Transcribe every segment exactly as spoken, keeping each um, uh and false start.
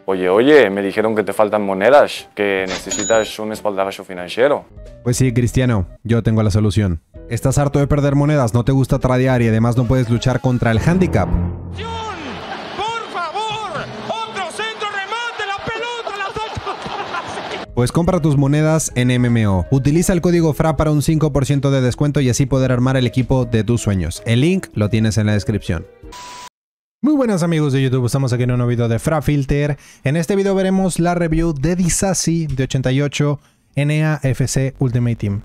Oye, oye, me dijeron que te faltan monedas, que necesitas un espaldarazo financiero. Pues sí, Cristiano, yo tengo la solución. ¿Estás harto de perder monedas, no te gusta tradear y además no puedes luchar contra el handicap? ¡Por favor! ¡Otro centro remate! ¡La pelota! ¡La Pues compra tus monedas en M M O. Utiliza el código F R A para un cinco por ciento de descuento y así poder armar el equipo de tus sueños. El link lo tienes en la descripción. Muy buenas amigos de YouTube, estamos aquí en un nuevo video de FraFilter. En este video veremos la review de Disasi de ochenta y ocho N A F C Ultimate Team.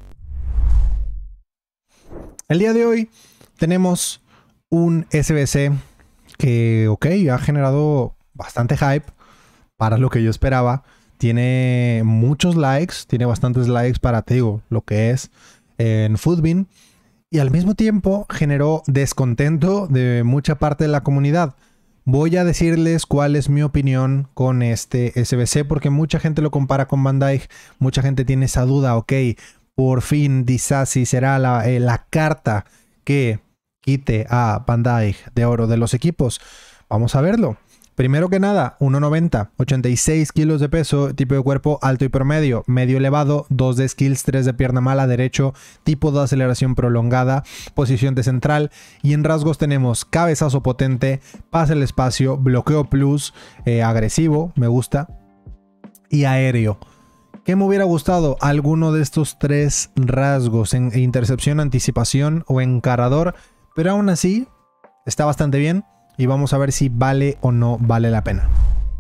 El día de hoy tenemos un S B C que, ok, ha generado bastante hype para lo que yo esperaba. Tiene muchos likes, tiene bastantes likes para, te digo, lo que es en Futbin. Y al mismo tiempo generó descontento de mucha parte de la comunidad. Voy a decirles cuál es mi opinión con este S B C porque mucha gente lo compara con Van Dijk. Mucha gente tiene esa duda, ok, por fin Disasi será la, eh, la carta que quite a Van Dijk de oro de los equipos. Vamos a verlo. Primero que nada, uno noventa, ochenta y seis kilos de peso, tipo de cuerpo alto y promedio, medio elevado, dos de skills, tres de pierna mala, derecho, tipo de aceleración prolongada, posición de central y en rasgos tenemos cabezazo potente, pase al espacio, bloqueo plus, eh, agresivo, me gusta, y aéreo. ¿Qué me hubiera gustado? Alguno de estos tres rasgos en intercepción, anticipación o encarador, pero aún así está bastante bien. Y vamos a ver si vale o no vale la pena.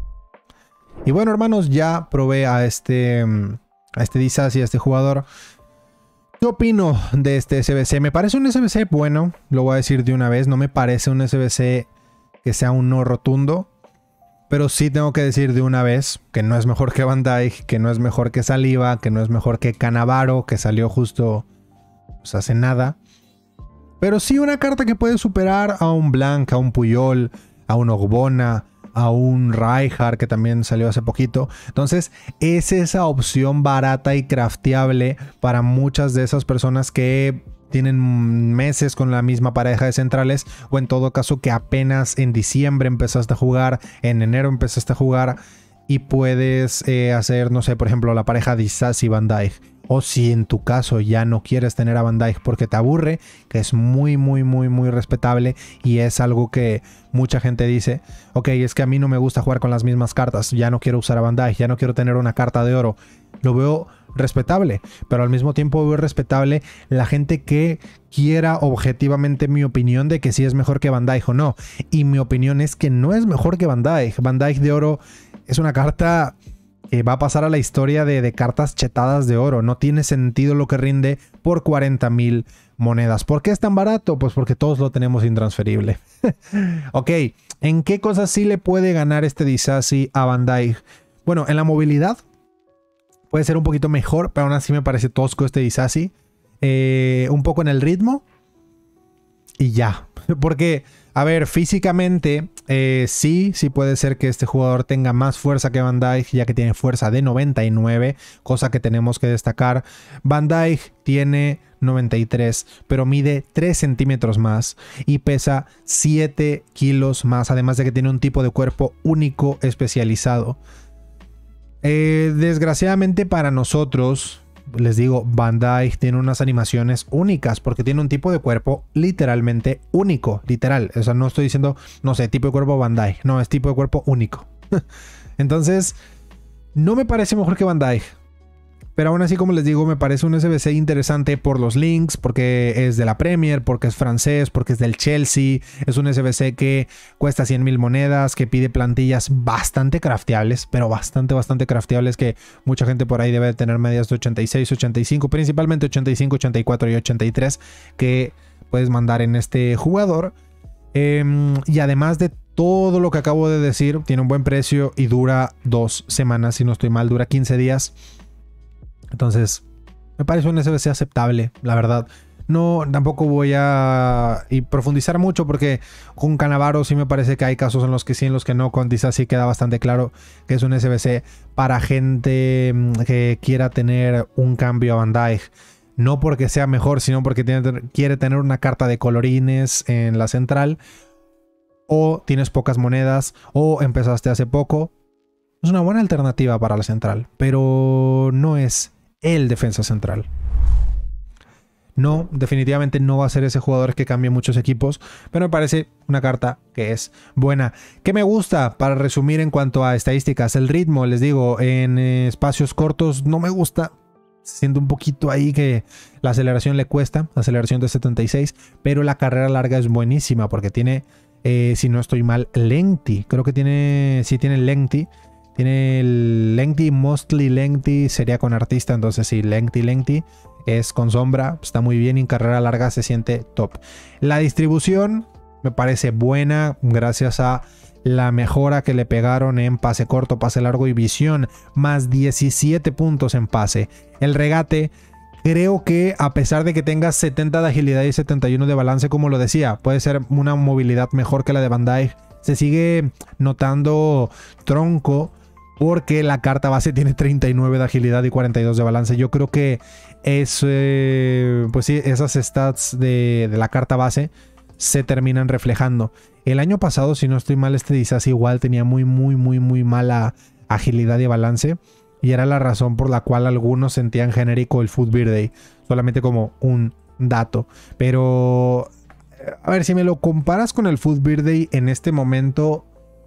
Y bueno, hermanos, ya probé a este, a este Disasi, a este jugador. ¿Qué opino de este S B C? Me parece un S B C bueno, lo voy a decir de una vez. No me parece un S B C que sea un no rotundo. Pero sí tengo que decir de una vez que no es mejor que Van Dijk, que no es mejor que Saliba, que no es mejor que Cannavaro, que salió justo pues, hace nada. Pero sí una carta que puede superar a un Blanc, a un Puyol, a un Ogbonna, a un Rijkaard que también salió hace poquito. Entonces es esa opción barata y crafteable para muchas de esas personas que tienen meses con la misma pareja de centrales o en todo caso que apenas en diciembre empezaste a jugar, en enero empezaste a jugar y puedes eh, hacer, no sé, por ejemplo la pareja Disasi Van Dijk. O si en tu caso ya no quieres tener a Van Dijk porque te aburre, que es muy, muy, muy, muy respetable y es algo que mucha gente dice, ok, es que a mí no me gusta jugar con las mismas cartas, ya no quiero usar a Van Dijk, ya no quiero tener una carta de oro. Lo veo respetable, pero al mismo tiempo veo respetable la gente que quiera objetivamente mi opinión de que si es mejor que Van Dijk o no. Y mi opinión es que no es mejor que Van Dijk. Van Dijk de oro es una carta que va a pasar a la historia de, de cartas chetadas de oro. No tiene sentido lo que rinde por cuarenta mil monedas. ¿Por qué es tan barato? Pues porque todos lo tenemos intransferible. Ok, ¿en qué cosas sí le puede ganar este Disasi a Van Dijk? Bueno, en la movilidad puede ser un poquito mejor, pero aún así me parece tosco este Disasi. Eh, un poco en el ritmo y ya. Porque, a ver, físicamente eh, sí, sí puede ser que este jugador tenga más fuerza que Van Dijk, ya que tiene fuerza de noventa y nueve, cosa que tenemos que destacar. Van Dijk tiene noventa y tres, pero mide tres centímetros más y pesa siete kilos más, además de que tiene un tipo de cuerpo único especializado. Eh, desgraciadamente para nosotros, les digo, Van Dijk tiene unas animaciones únicas porque tiene un tipo de cuerpo literalmente único, literal. O sea, no estoy diciendo, no sé, tipo de cuerpo Van Dijk, no, es tipo de cuerpo único. Entonces, no me parece mejor que Van Dijk. Pero aún así, como les digo, me parece un S B C interesante por los links, porque es de la Premier, porque es francés, porque es del Chelsea. Es un S B C que cuesta cien mil monedas, que pide plantillas bastante crafteables, pero bastante, bastante crafteables, que mucha gente por ahí debe de tener medias de ochenta y seis, ochenta y cinco, principalmente ochenta y cinco, ochenta y cuatro y ochenta y tres, que puedes mandar en este jugador. Eh, y además de todo lo que acabo de decir, tiene un buen precio y dura dos semanas, si no estoy mal, dura quince días. Entonces, me parece un S B C aceptable, la verdad. No, tampoco voy a y profundizar mucho porque con Cannavaro sí me parece que hay casos en los que sí, en los que no. Con Disasi queda bastante claro que es un S B C para gente que quiera tener un cambio a Van Dijk. No porque sea mejor, sino porque tiene, quiere tener una carta de colorines en la central. O tienes pocas monedas, o empezaste hace poco. Es una buena alternativa para la central, pero no es el defensa central. No, definitivamente no va a ser ese jugador que cambie muchos equipos, pero me parece una carta que es buena. ¿Qué me gusta? Para resumir en cuanto a estadísticas, el ritmo, les digo, en espacios cortos no me gusta. Siento un poquito ahí que la aceleración le cuesta, aceleración de setenta y seis, pero la carrera larga es buenísima porque tiene, eh, si no estoy mal, lengthy. Creo que tiene, sí tiene lengthy. Tiene el lengthy, mostly lengthy, sería con artista, entonces sí, lengthy, lengthy. Es con sombra, está muy bien y en carrera larga se siente top. La distribución me parece buena gracias a la mejora que le pegaron en pase corto, pase largo y visión, más diecisiete puntos en pase. El regate, creo que a pesar de que tenga setenta de agilidad y setenta y uno de balance, como lo decía, puede ser una movilidad mejor que la de Van Dijk. Se sigue notando tronco porque la carta base tiene treinta y nueve de agilidad y cuarenta y dos de balance. Yo creo que es, eh, pues sí, esas stats de, de la carta base se terminan reflejando. El año pasado, si no estoy mal, este Disasi igual tenía muy, muy, muy, muy mala agilidad y balance. Y era la razón por la cual algunos sentían genérico el Food Birthday. Solamente como un dato. Pero, a ver, si me lo comparas con el Food Birthday en este momento...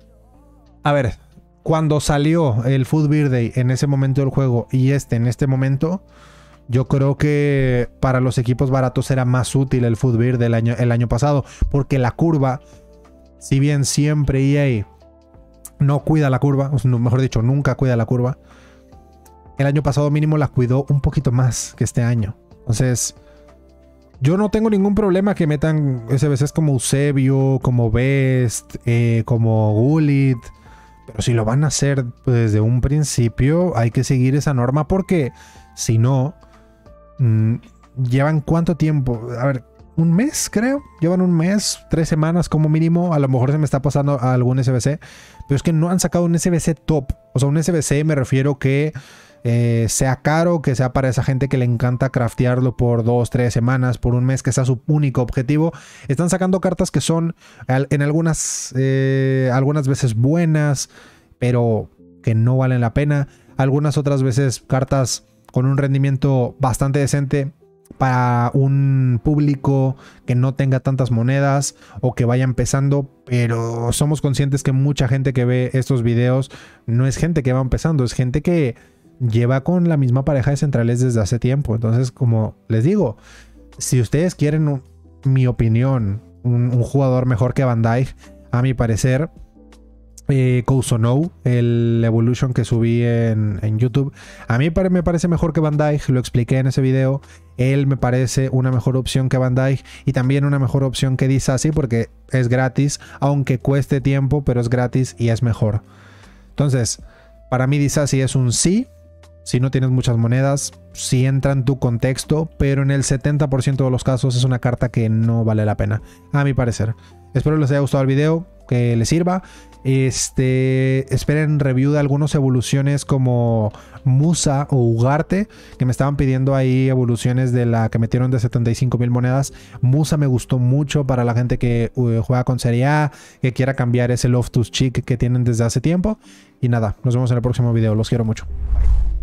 A ver... Cuando salió el Food Birthday en ese momento del juego y este en este momento, yo creo que para los equipos baratos era más útil el Food Birthday el año, el año pasado. Porque la curva, si bien siempre E A no cuida la curva, o mejor dicho, nunca cuida la curva, el año pasado mínimo la cuidó un poquito más que este año. Entonces, yo no tengo ningún problema que metan S B Cs como Eusebio, como Best, eh, como Gullit. Pero si lo van a hacer desde un principio, hay que seguir esa norma porque si no, mmm, llevan cuánto tiempo, a ver, un mes creo, llevan un mes, tres semanas como mínimo, a lo mejor se me está pasando a algún S B C, pero es que no han sacado un S B C top, o sea, un S B C me refiero que eh, sea caro, que sea para esa gente que le encanta craftearlo por dos, tres semanas, por un mes, que sea su único objetivo. Están sacando cartas que son en algunas, eh, algunas veces buenas, pero que no valen la pena. Algunas otras veces cartas con un rendimiento bastante decente para un público que no tenga tantas monedas o que vaya empezando, pero somos conscientes que mucha gente que ve estos videos no es gente que va empezando, es gente que lleva con la misma pareja de centrales desde hace tiempo. Entonces, como les digo, si ustedes quieren un, mi opinión, un, un jugador mejor que Van Dijk, a mi parecer, eh, Cousonou, el Evolution que subí en, en YouTube, a mí me parece mejor que Van Dijk, lo expliqué en ese video. Él me parece una mejor opción que Van Dijk y también una mejor opción que Disasi porque es gratis, aunque cueste tiempo, pero es gratis y es mejor. Entonces, para mí Disasi es un sí. Si no tienes muchas monedas, sí entra en tu contexto, pero en el setenta por ciento de los casos es una carta que no vale la pena, a mi parecer. Espero les haya gustado el video, que les sirva. Este, esperen review de algunas evoluciones como Musa o Ugarte, que me estaban pidiendo ahí evoluciones de la que metieron de setenta y cinco mil monedas. Musa me gustó mucho para la gente que uh, juega con Serie A, que quiera cambiar ese Loftus Cheek que tienen desde hace tiempo. Y nada, nos vemos en el próximo video. Los quiero mucho. Bye.